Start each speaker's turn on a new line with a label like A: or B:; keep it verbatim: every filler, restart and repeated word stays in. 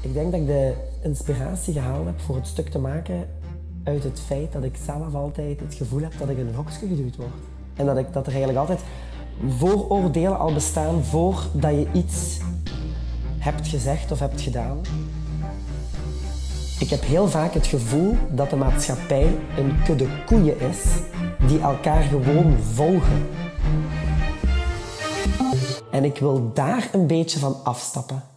A: Ik denk dat ik de inspiratie gehaald heb voor het stuk te maken uit het feit dat ik zelf altijd het gevoel heb dat ik in een hokje geduwd word. En dat, ik, dat er eigenlijk altijd vooroordelen al bestaan voordat je iets hebt gezegd of hebt gedaan. Ik heb heel vaak het gevoel dat de maatschappij een kudde koeien is die elkaar gewoon volgen. En ik wil daar een beetje van afstappen.